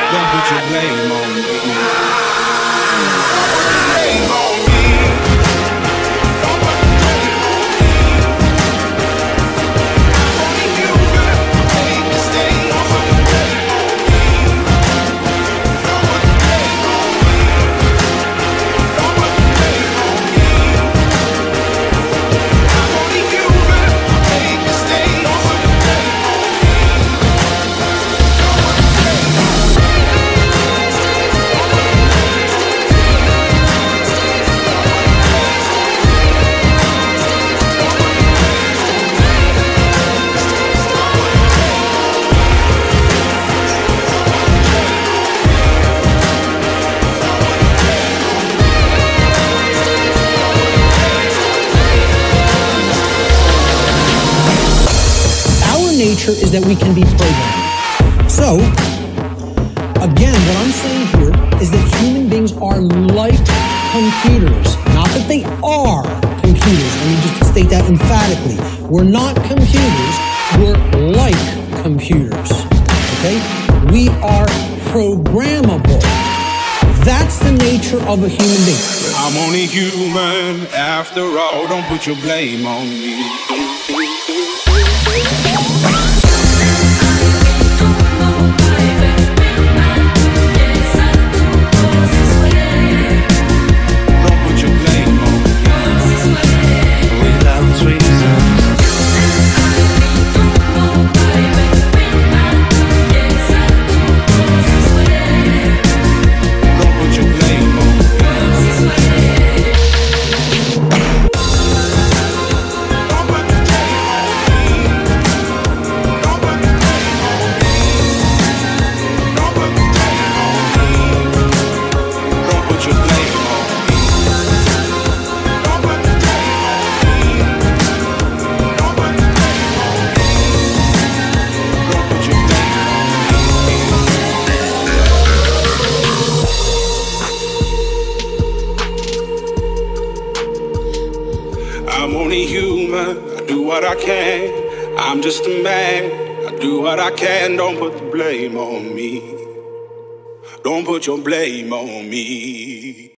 Don't put your blame on me. Blame on me. Nature is that we can be programmed. So, again, what I'm saying here is that human beings are like computers. Not that they are computers. Let me just state that emphatically. We're not computers. We're like computers. Okay? We are programmable. That's the nature of a human being. I'm only human after all. Don't put your blame on me. I'm only human, I do what I can. I'm just a man, I do what I can. Don't put the blame on me. Don't put your blame on me.